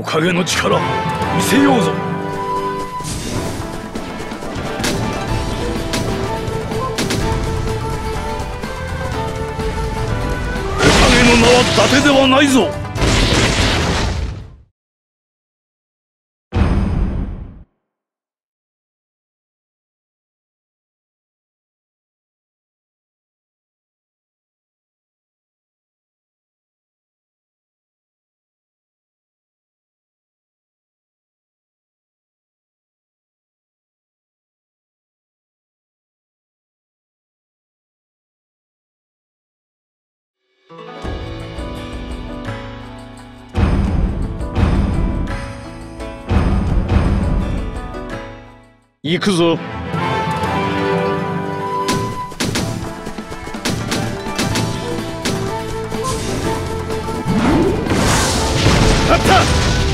影の力見せようぞ。影の名は伊達ではないぞ。行くぞ。あった。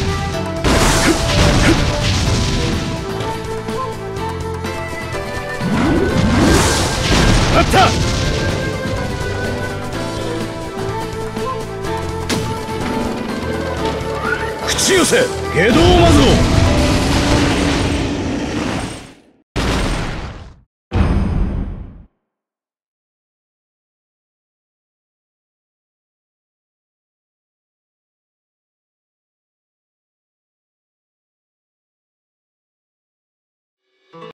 あった。口寄せ下道魔像。